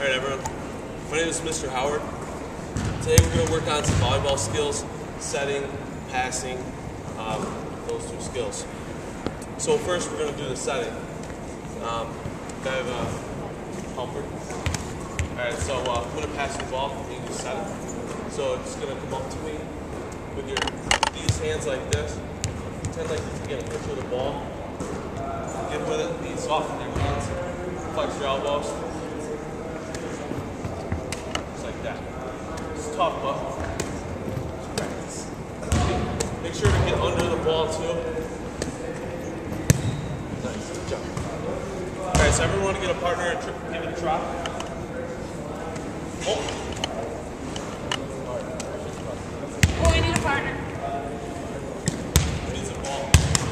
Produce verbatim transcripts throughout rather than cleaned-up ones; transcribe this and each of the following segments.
Alright everyone, my name is Mister Howard. Today we're going to work on some volleyball skills, setting, passing, um, those two skills. So first we're going to do the setting. Um, I have a helper. Alright, so uh, I'm going to pass the ball and you set it. So it's going to come up to me with your these hands like this. Pretend like you can get a picture of the ball. Get with it, be soft in your hands. Flex your elbows. Like that. It's tough, but practice. Make sure to get under the ball too. Nice, good job. Alright, so everyone want to get a partner and give it a try. Oh. Oh, I need a partner. Needs a ball.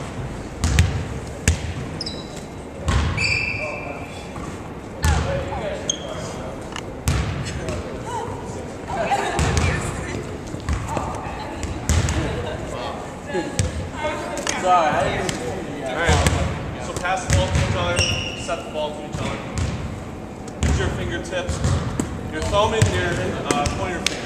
Sorry, I didn't. Alright, so pass the ball to each other, set the ball to each other. Use your fingertips, your thumb and your uh, pointer finger.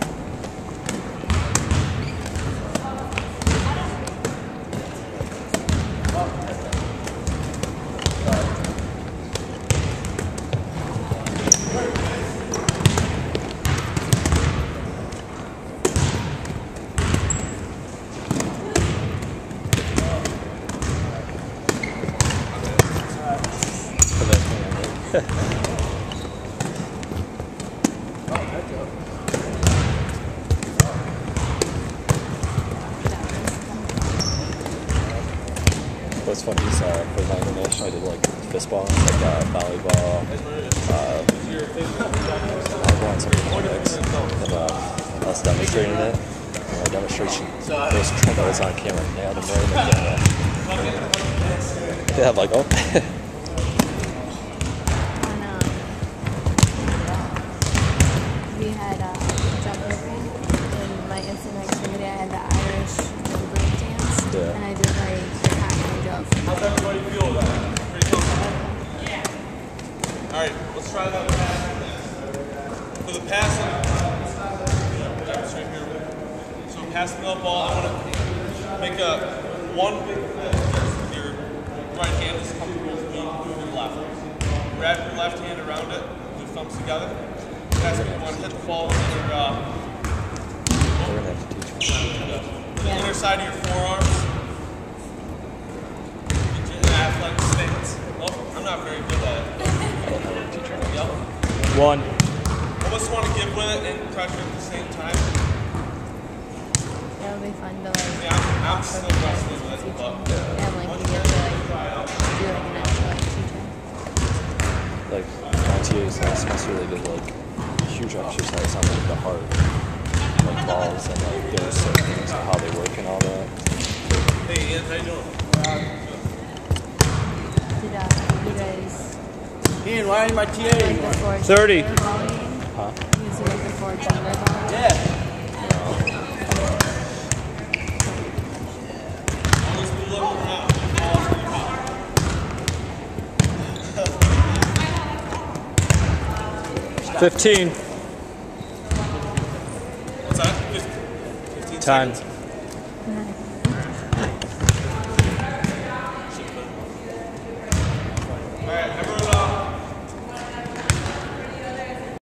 What's funny is uh, for my international, I did like fistball, like uh, volleyball, uh, volleyball and some athletics, and uh, I was demonstrating it. And my demonstration, those tried that was on camera, and they had them right in the camera. They have like, oh. We had uh, jump roping. In my instant activity, I had the Irish jump break dance, Yeah. and I did like the halfway jump. How's everybody feel with that? Pretty comfortable? Yeah. Alright, let's try that pass. For the passing, demonstrate here. So passing the ball, I want to make a one big fist. Your right hand is comfortable with me, move your left. Grab your left hand around it, your thumbs together. That's when you want to hit the ball with your, uh, We're gonna have to teach me. the inner side of your forearms. Get your athletic stance. Oh, I'm not very good at it. Yep. One. Almost want to give with it and pressure at the same time. That would be fun to like. Yeah, I'm, I'm still wrestling with it, but Yeah, like you get to like do like an actual like teaching. Like my T As last semester, they did like huge exercise on like the heart, like balls, and like their certain things and how they work and all that. hey, Ian, how you doing? Did uh, you guys Ian, why aren't you my T A like anymore? the Ford thirty. volleying? Huh? You see like the Ford gender volleying? Yeah. Always be looking around. Balls in your mouth. Fifteen. What's that? fifteen Time. seconds. Nice.